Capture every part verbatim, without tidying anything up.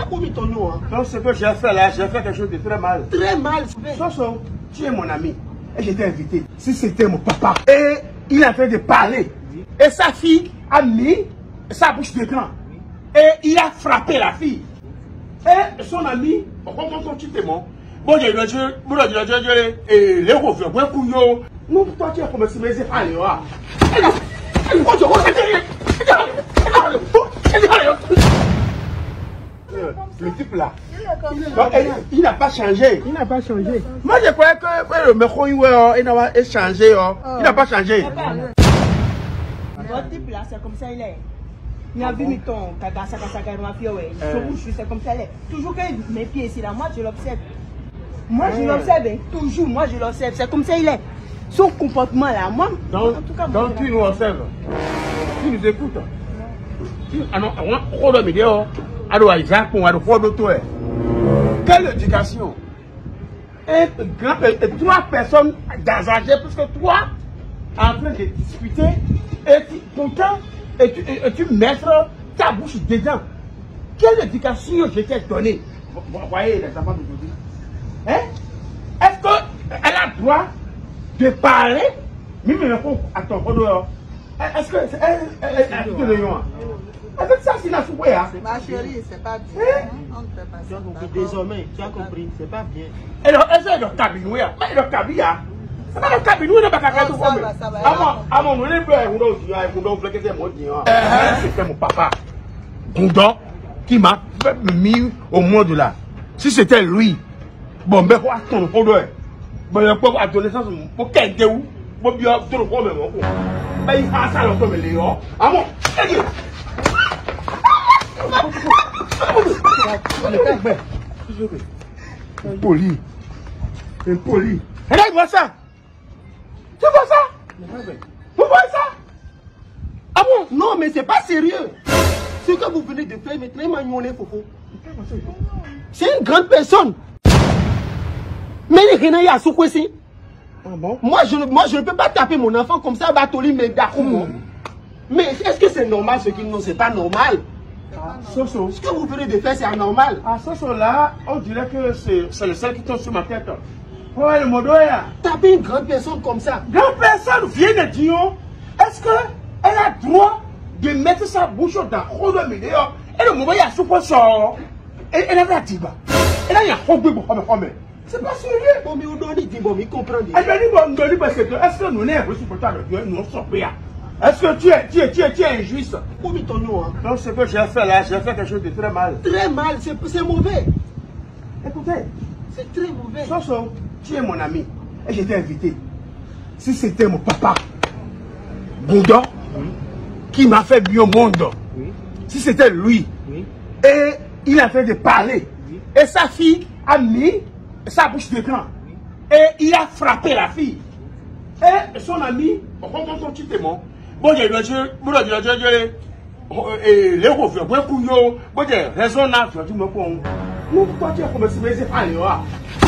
Où est ton nom hein? Donc ce que j'ai fait là, j'ai fait quelque chose de très mal. Très mal. Soso, tu es mon ami. Et j'étais invité. Si c'était mon papa. Et il est en train de parler. Et sa fille a mis sa bouche dedans. Et il a frappé la fille. Et son ami, comment ton petit témoin? Bon, j'ai dit, bon, j'ai dit, et les refus, bon, couillon. Nous, toi, tu as commencé à me dire, allez, va. Le type là, il n'a pas changé. Il n'a pas changé. Moi, je croyais que le mec, il n'a changé. Il n'a pas changé. Votre type là, c'est comme ça il est. Il a vu mes tons, Kagasa, Kagasa, Mafia, ouais. C'est comme ça il est. Toujours que mes pieds ici là, moi je l'observe. Moi je l'observe, toujours, moi je l'observe. C'est comme ça il est. Son comportement là, moi. Donc, en tout cas, donc tu nous observes. Tu nous écoutes. Ah non, on va me dire, alors Isaac, on va le faire de toi. Quelle éducation? Et, et trois personnes d'âge plus que toi en train de discuter et tu, pourtant et tu, et, et tu mettre ta bouche dedans. Quelle éducation je t'ai donnée? Vous voyez les enfants d'aujourd'hui? Hein? Est-ce qu'elle a le droit de parler? Même à ton photo. Est-ce que elle a tout le nom? Avec ça, c'est la soupe. Ma chérie, c'est pas bien. On ne fait pas ça. Désormais, tu as compris, c'est pas bien. Et alors, est-ce que le cabinet? Mais le cabinet, c'est pas le cabinet, il n'est pas capable de faire. À mon moment, c'était mon papa, Goudon, qui m'a mis au monde là. Si c'était lui, bon, mais quoi, ton problème? Bon, il y a pas d'adolescence, pour qu'elle ait où? Bon, bien, tout le problème. Mais il a ça, l'autre, mais les gens. Ah bon? Impoli. Impoli. Regarde-moi ça. Tu vois ça? Vous voyez ça? Ah bon? Non, mais c'est pas sérieux. Ce que vous venez de faire maintenant, Emmanuel Fofo. C'est une grande personne. Mais il y a ce ici. Ah bon? Moi, je, moi, je ne peux pas taper mon enfant comme ça, Batoli, mais d'accord. Mais est-ce que c'est normal ce qu'ils n'ont? C'est pas normal. Ah, Soso. Ce que vous venez de faire, c'est anormal. Ah, Soso là, on dirait que c'est le seul qui tombe sur ma tête. Ouais, le modo là. Taper une grande personne comme ça. Grande personne vient de dire, est-ce qu'elle a le droit de mettre sa bouche dans le milieu? Et le moment, il y a soupe sort. Et elle a dit, elle a dit, c'est pas sérieux. Bon, mais on doit dire, bon, mais comprend. Elle m'a dit, bon, parce que est-ce que nous n'avons pas de Dieu, nous sommes bien. Est-ce que tu es, tu es, tu es, tu es injuste? Où est ton nom hein? Donc ce que j'ai fait là, j'ai fait quelque chose de très mal. Très mal, c'est mauvais. Écoutez, c'est très mauvais. Soso, tu es mon ami. Et j'étais invité. Si c'était mon papa, Goudon, oui, qui m'a fait bien au monde, oui, si c'était lui, oui, et il est en train de parler, oui, et sa fille a mis sa bouche dedans, oui, et il a frappé la fille, et son ami, comment ton petit témoin? Bon, j'ai dit, bon, j'ai dit, les refus, bon, couillon, bon, j'ai raisonnable, tu me prends. Nous, toi, tu as commencé à me dire, allez, va.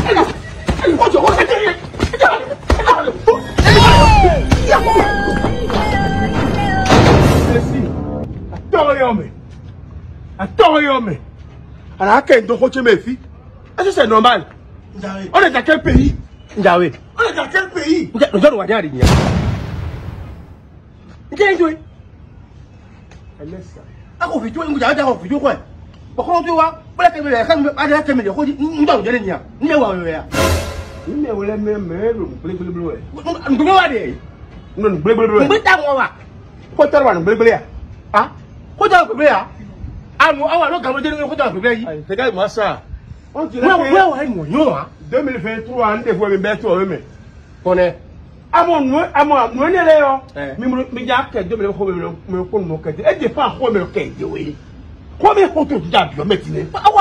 Est-ce que c'est normal? On est dans quel pays? On est dans quel pays? Regarde-moi ça. On dirait que deux mille vingt-trois, on devrait me mettre au même. On est. À mon nom, à mon nom, il est là. Mais il y a que deux mille vingt-trois, mais on peut me quitter. Et des fois, on me quitte, oui. Combien de photos tu as vu maintenant?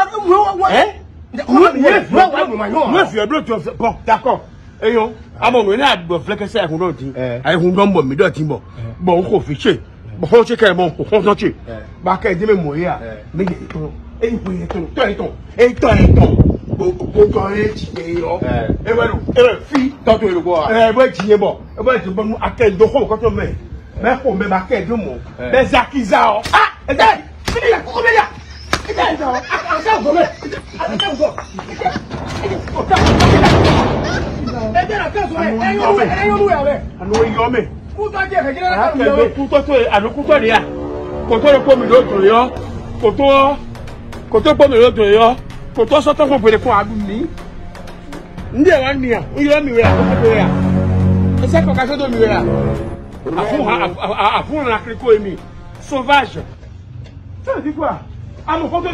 Hein? Bon, d'accord. Et yo, à mon nom, il y a des fois que c'est un peu de temps. Un peu de temps, mais de temps. Bon, on fait chier. Bon, on fait chier, bon, on fait chier. Bah, quand il dit, mais moi, mais et il peut être toi et ton, et toi et ton, pour toi et tu es là. Et voilà, et voilà, fille, quand tu es le bois, et voilà, tu es bon, et voilà, tu es bon, à quel dos, quand tu mets, mais on met ma quête de mon, mais Zakiza, ah, et là, fini là, combien là, et là, Sauvage. Ça veut dire quoi? Ah, mon compte de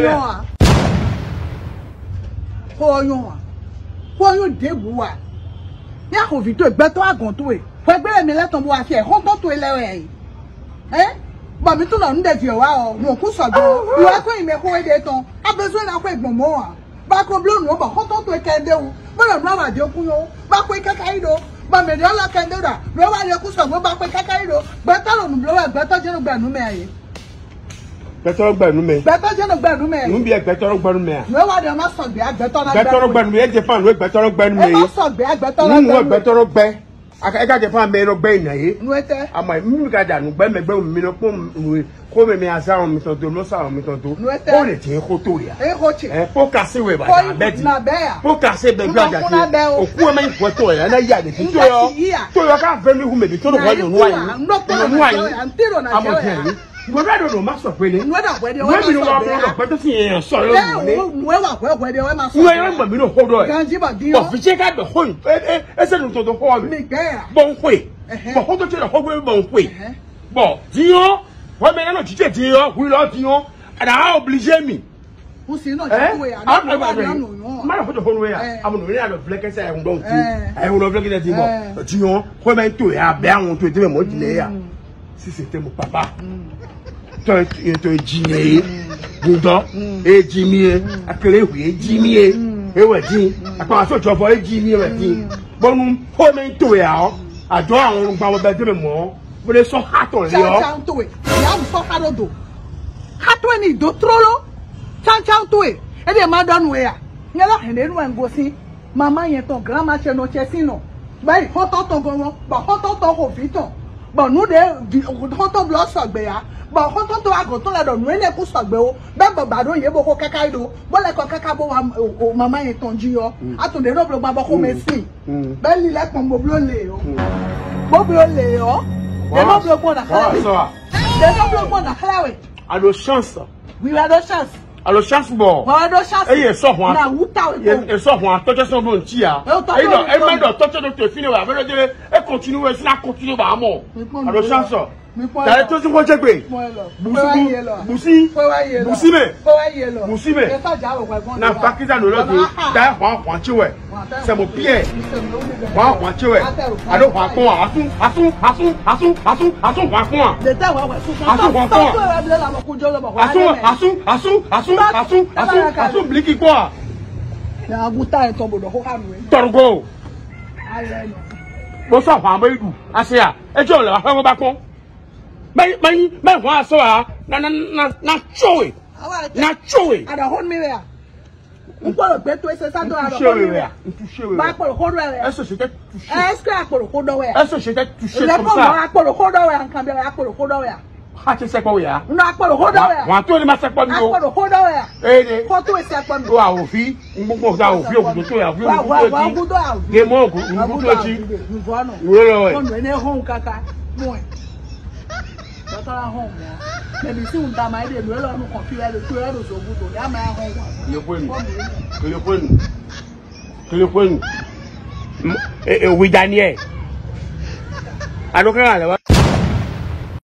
Koyon debuwa. Ya ko vito gbeto agonto e. Fo gbere mi le ton bo afi e hon to to ele e. Eh? Ba mi tun lo nde fi wa o. Mo ku so go. Iwa ko ime ko e de ton. Abezo na ko egbon mo wa. Ba ko blo nu ba hon to to e kende o. Ba lo nu wa de ku yo. Ba ko kaka ido. Ba me de la kende da. Lo wa le ku so go ba ko kaka ido. Gbeto lo nu blo wa gbeto je nu gba nu me aye. Gbeto gba nu me. Gbeto je nu gba nu me. Nu bi e gbeto gba nu me. Lo wa de ma so gbe agbeto na gba. Gbeto gba nu me e je fan lo gbeto gba nu me. E ma so gbe agbeto na gba. Nu gbeto gba. Aka e ka je fan me lo gbe ina ye. Nu ete. Ama mi ka da nu gbe me gbe mi lo ko ko me me asa on mi to do lo sa on mi to do. Nu ete. O le ti ko to ya. E ko chi. Eh po kasi we ba da beti. Na be ya. Po kasi be gba ja ti. O ku me ko to ya na ya de ti to yo. To yo ka ve mi hu me bi to do wa yo nu wa yi. Nu wa yi. Antiro na je. Amo ti. Mo ra do do ma so pe ni. Nu da we de we mi no wa pro pe to si yan so lo ni. Nu e wa we we de we ma so. Nu e mo mi no ho do e. Ganji ba di yo. O fi che ka do ho. E e se no to do ho mi. Mi ge ya. Bon hwe. Bo ho to che do ho we bon hwe. Bo di yo. Wa me na no chiche di yo. Wi lo di yo. Ada ha oblige mi. Who see no just we. Ah, ah, ah. Ma ho to ho we ya. Amo no we na do fleke se e hun don ti. E hun do fleke de ti bo. Di yo. Ho me to ya be awon to ti me mo di le ya. Si c'était mon papa. Toi, tu es Jimmy, Bouddha, et Jimmy, à que les oui, Jimmy, et ouais, Jimmy, à quoi ça tu vas Jimmy, ouais, Jimmy. Bon, nous, comme un tout à à toi, on va vous battre le mot. Vous les sont hâtons, les gars. Chan tout, il y a un fort à l'eau. Hâtons, ni d'autres l'eau. Chan chan tout, et les madame, ouais. Il y a là, il y a un gossi. Maman, il y a ton grand machin, non, chessino. Ben, il faut ton bon, bah, faut ton robiton. Bon, nous, des, on tombe là, ça, béa. Bon, on tombe à gros, on l'a donné, on est pour ça, béo. Ben, bah, il y a beaucoup de cacaïdo. Bon, les cacabo, maman est ton dio. Attendez, non, le baba, on merci. Ben, il est comme Bobo Léo. Bobo Léo. Des nobles le bon à Halawi. Des nobles le bon à Halawi. À nos chances. Oui, à nos chances. À nos chances, bon. À nos chances. Et il sort, moi. Il sort, moi. Toi, tu es son bon tia. Et non, elle m'a dit, toi, tu es fini, avec le délai. Elle continue, elle continue, bah, à mort. À nos chances. T'as tout ce que j'ai fait. Boussi. Boussi, mais. Boussi, mais. N'a pas qu'ils ont l'autre. T'as un point, tu vois. C'est mon pied. Point, point, tu vois. Alors, point, point. Assou, assou, assou, assou, assou, assou, point, point. Assou, point, point. Assou, assou, assou, assou, assou, assou, assou, bliki quoi. Torgo. Bon, ça, on va y aller. Assez, et tu l'as fait au balcon. Mais, mais, mais, moi, ça, na, na, na, na, choé. Na, choé. À la ronde, mais, on peut le bêter, c'est ça, dans la ronde. Touché, oui. Est-ce que j'étais touché? Est-ce que la polo ronde, ouais? Est-ce que j'étais touché comme ça? La polo ronde, ouais, en caméra, la polo ronde, ouais. Ah, tu sais quoi, oui, hein? Non, la polo ronde, ouais. On a tout le massacre, quoi, nous. La polo ronde, ouais. Eh, eh. Faut tout essayer, quoi, nous. Ah, au fil, on peut pas au fil, on peut tout, on peut tout, on peut tout. Des mots, on peut tout. Nous voyons. Oui, oui. On est rond, caca. Moi. That's all home, man. Maybe soon, that might be a little computer, the two others will go to that my home. You're winning. You're winning. You're winning. Eh, eh, oui, Daniel. I don't care.